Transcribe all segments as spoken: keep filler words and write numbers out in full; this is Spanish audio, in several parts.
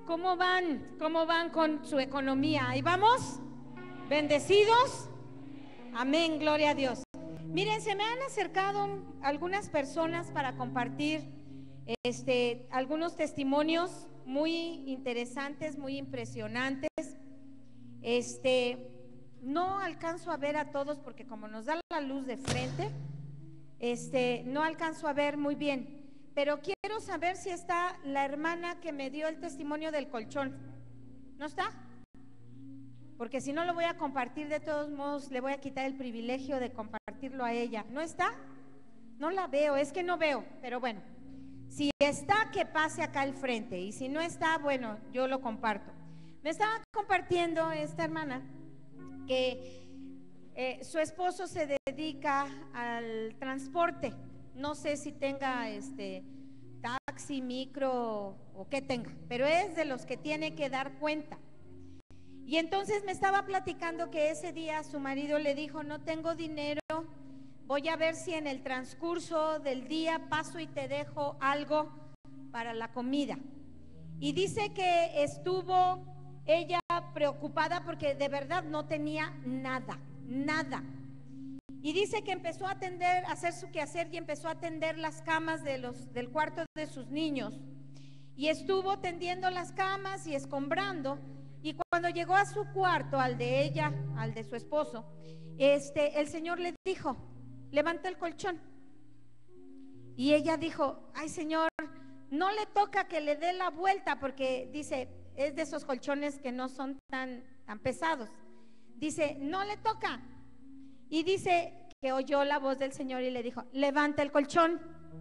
¿Cómo van? ¿Cómo van con su economía? ¿Ahí vamos? ¿Bendecidos? Amén, gloria a Dios. Miren, se me han acercado algunas personas para compartir este, algunos testimonios muy interesantes, muy impresionantes. Este, no alcanzo a ver a todos porque como nos da la luz de frente, este, no alcanzo a ver muy bien. Pero quiero saber si está la hermana que me dio el testimonio del colchón. ¿No está? Porque si no lo voy a compartir, de todos modos le voy a quitar el privilegio de compartirlo a ella. ¿No está? No la veo, es que no veo, pero bueno, si está, que pase acá al frente, y si no está, bueno, yo lo comparto. Me estaba compartiendo esta hermana que eh, su esposo se dedica al transporte. No sé si tenga este taxi, micro o qué tenga, pero es de los que tiene que dar cuenta. Y entonces me estaba platicando que ese día su marido le dijo: no tengo dinero, voy a ver si en el transcurso del día paso y te dejo algo para la comida. Y dice que estuvo ella preocupada porque de verdad no tenía nada, nada. Y dice que empezó a atender, a hacer su quehacer y empezó a atender las camas de los, del cuarto de sus niños. Y estuvo tendiendo las camas y escombrando. Y cuando llegó a su cuarto, al de ella, al de su esposo, este, el Señor le dijo: levanta el colchón. Y ella dijo: ay, Señor, no le toca que le dé la vuelta, porque dice, es de esos colchones que no son tan, tan pesados. Dice, no le toca. Y dice que oyó la voz del Señor y le dijo: levanta el colchón.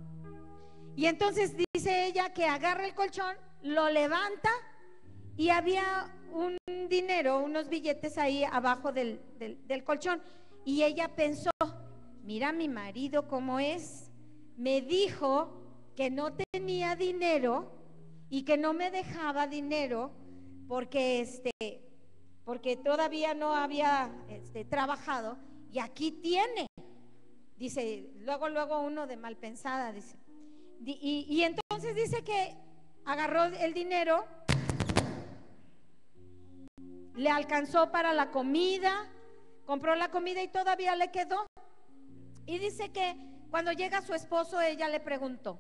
Y entonces dice ella que agarra el colchón, lo levanta, y había un dinero, unos billetes ahí abajo del, del, del colchón. Y ella pensó: mira mi marido cómo es, me dijo que no tenía dinero y que no me dejaba dinero porque este porque todavía no había este, trabajado, y aquí tiene. Dice, luego luego uno de mal pensada, dice. Y, y entonces dice que agarró el dinero, le alcanzó para la comida, compró la comida y todavía le quedó. Y dice que cuando llega su esposo, ella le preguntó: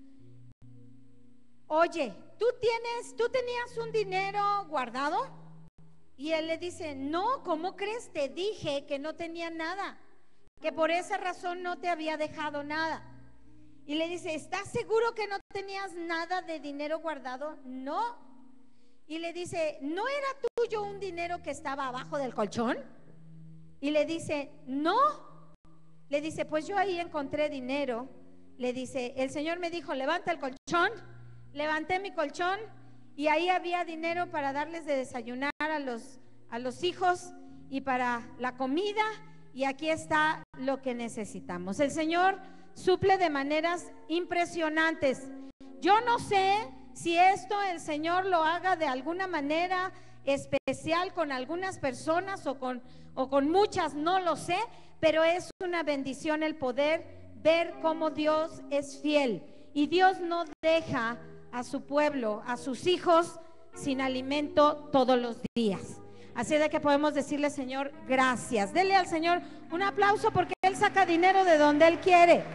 oye, ¿tú tienes, tú tenías un dinero guardado? Y él le dice: no, ¿cómo crees? Te dije que no tenía nada, que por esa razón no te había dejado nada. Y le dice: ¿estás seguro que no tenías nada de dinero guardado? No. Y le dice: ¿no era tuyo un dinero que estaba abajo del colchón? Y le dice: no. Le dice: pues yo ahí encontré dinero. Le dice: el Señor me dijo, levanta el colchón. Levanté mi colchón y ahí había dinero para darles de desayunar a los, a los hijos y para la comida, y aquí está lo que necesitamos. El Señor suple de maneras impresionantes. Yo no sé si esto el Señor lo haga de alguna manera especial con algunas personas o con, o con muchas, no lo sé, pero es una bendición el poder ver cómo Dios es fiel, y Dios no deja a su pueblo, a sus hijos, sin alimento todos los días. Así de que podemos decirle: Señor, gracias. Dele al Señor un aplauso, porque Él saca dinero de donde Él quiere.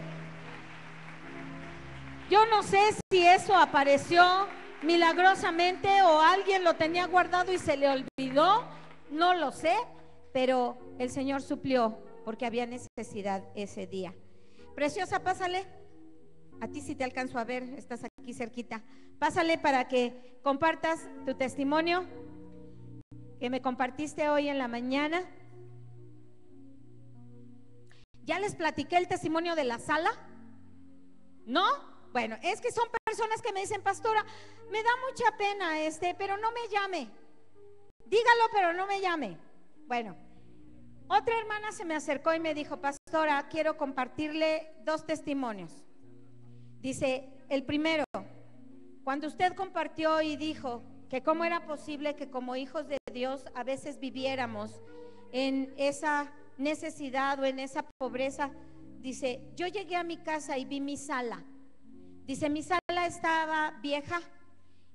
Yo no sé si eso apareció milagrosamente o alguien lo tenía guardado y se le olvidó, no lo sé, pero el Señor suplió porque había necesidad ese día. Preciosa, pásale. A ti sí te alcanzo a ver, estás aquí cerquita. Pásale para que compartas tu testimonio que me compartiste hoy en la mañana. ¿Ya les platiqué el testimonio de la sala? ¿No? Bueno, es que son personas que me dicen: pastora, me da mucha pena este, pero no me llame. Dígalo, pero no me llame. Bueno, otra hermana se me acercó y me dijo: pastora, quiero compartirle dos testimonios. Dice, el primero, cuando usted compartió y dijo que cómo era posible que como hijos de Dios a veces viviéramos en esa necesidad o en esa pobreza. Dice, yo llegué a mi casa y vi mi sala. Dice, mi sala estaba vieja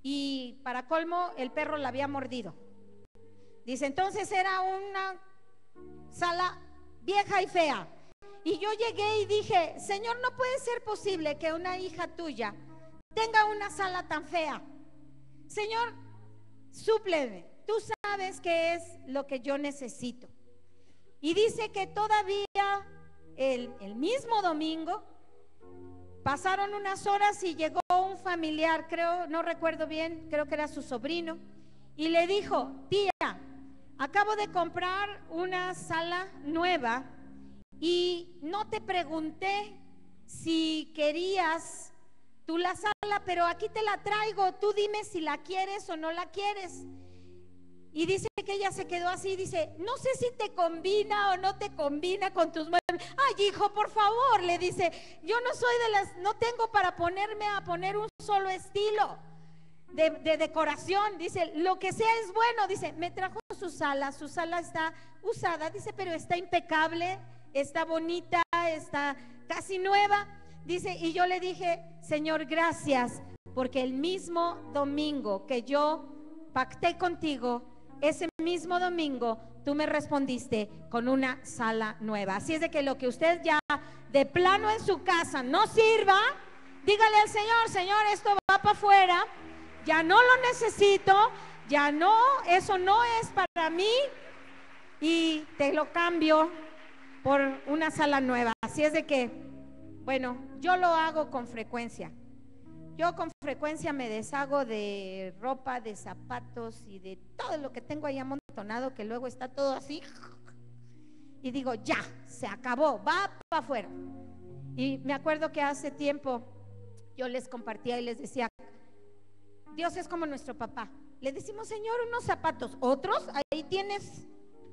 y para colmo el perro la había mordido. Dice, entonces era una sala vieja y fea. Y yo llegué y dije, Señor, no puede ser posible que una hija tuya tenga una sala tan fea. Señor, súpleme, tú sabes qué es lo que yo necesito. Y dice que todavía el, el mismo domingo pasaron unas horas y llegó un familiar, creo, no recuerdo bien, creo que era su sobrino, y le dijo, tía, acabo de comprar una sala nueva y no te pregunté si querías tú la sala, pero aquí te la traigo, tú dime si la quieres o no la quieres. Y dice que ella se quedó así, dice, no sé si te combina o no te combina con tus muebles. Ay, hijo, por favor, le dice, yo no soy de las, no tengo para ponerme a poner un solo estilo de, de decoración. Dice, lo que sea es bueno. Dice, me trajo su sala, su sala está usada, dice, pero está impecable, está bonita, está casi nueva. Dice, y yo le dije, Señor, gracias, porque el mismo domingo que yo pacté contigo, ese mismo domingo tú me respondiste con una sala nueva. Así es de que lo que usted ya de plano en su casa no sirva, dígale al Señor, Señor, esto va para afuera, ya no lo necesito, ya no, eso no es para mí, y te lo cambio por una sala nueva. Así es de que, bueno, yo lo hago con frecuencia. Yo con frecuencia me deshago de ropa, de zapatos y de todo lo que tengo ahí amontonado, que luego está todo así. Y digo, ya, se acabó, va para afuera. Y me acuerdo que hace tiempo yo les compartía y les decía, Dios es como nuestro papá. Le decimos, Señor, unos zapatos, otros, ahí tienes.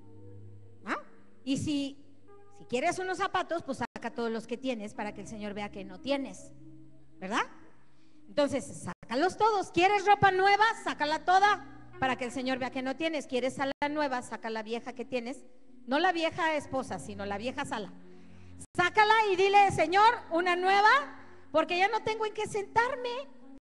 ¿Ah? Y si, si quieres unos zapatos, pues saca todos los que tienes para que el Señor vea que no tienes, ¿verdad? Entonces, sácalos todos. ¿Quieres ropa nueva? Sácala toda para que el Señor vea que no tienes. ¿Quieres sala nueva? Saca la vieja que tienes. No la vieja esposa, sino la vieja sala. Sácala y dile, Señor, una nueva, porque ya no tengo en qué sentarme.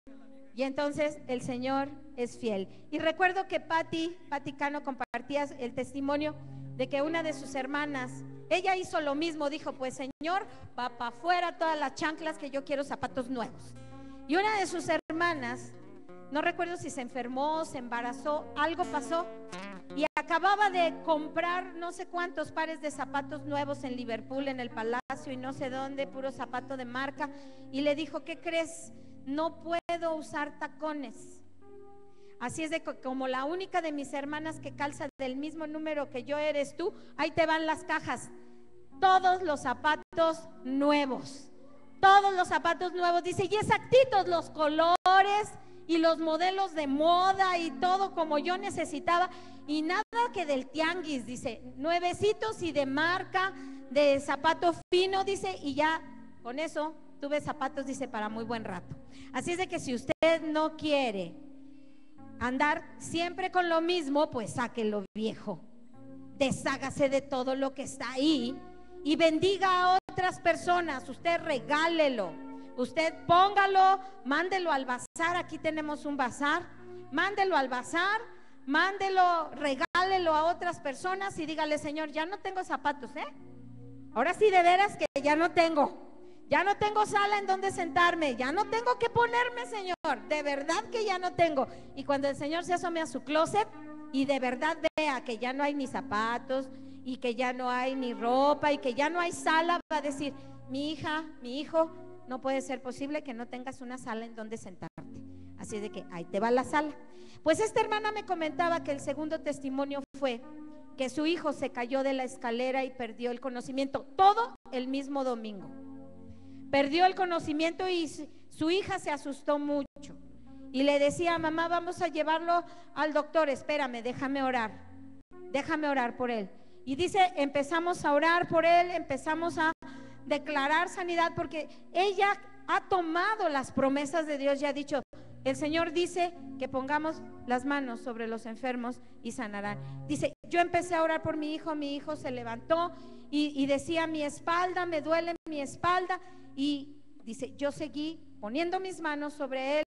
Y entonces el Señor es fiel. Y recuerdo que Pati, Pati Cano compartía el testimonio de que una de sus hermanas, ella hizo lo mismo. Dijo, pues Señor, va para afuera todas las chanclas, que yo quiero zapatos nuevos. Y una de sus hermanas, no recuerdo si se enfermó, se embarazó, algo pasó, y acababa de comprar no sé cuántos pares de zapatos nuevos en Liverpool, en el Palacio y no sé dónde, puro zapato de marca, y le dijo, ¿qué crees? No puedo usar tacones. Así es de que como la única de mis hermanas que calza del mismo número que yo eres tú, ahí te van las cajas, todos los zapatos nuevos. Todos los zapatos nuevos, dice, y exactitos los colores y los modelos de moda y todo como yo necesitaba, y nada que del tianguis, dice, nuevecitos y de marca, de zapato fino, dice, y ya con eso tuve zapatos, dice, para muy buen rato. Así es de que si usted no quiere andar siempre con lo mismo, pues saque lo viejo, deshágase de todo lo que está ahí y bendiga a otras personas. Usted regálelo, usted póngalo, mándelo al bazar. Aquí tenemos un bazar, mándelo al bazar, mándelo, regálelo a otras personas y dígale, Señor, ya no tengo zapatos, ¿eh? Ahora sí, de veras que ya no tengo, ya no tengo sala en donde sentarme, ya no tengo que ponerme, Señor, de verdad que ya no tengo. Y cuando el Señor se asome a su closet y de verdad vea que ya no hay ni zapatos y que ya no hay ni ropa y que ya no hay sala, va a decir, mi hija, mi hijo, no puede ser posible que no tengas una sala en donde sentarte. Así de que ahí te va la sala. Pues esta hermana me comentaba que el segundo testimonio fue que su hijo se cayó de la escalera y perdió el conocimiento, todo el mismo domingo. Perdió el conocimiento y su hija se asustó mucho y le decía, mamá, vamos a llevarlo al doctor. Espérame, déjame orar, déjame orar por él. Y dice, empezamos a orar por él, empezamos a declarar sanidad, porque ella ha tomado las promesas de Dios y ha dicho, el Señor dice que pongamos las manos sobre los enfermos y sanarán. Dice, yo empecé a orar por mi hijo, mi hijo se levantó y, y decía, mi espalda, me duele mi espalda. Y dice, yo seguí poniendo mis manos sobre él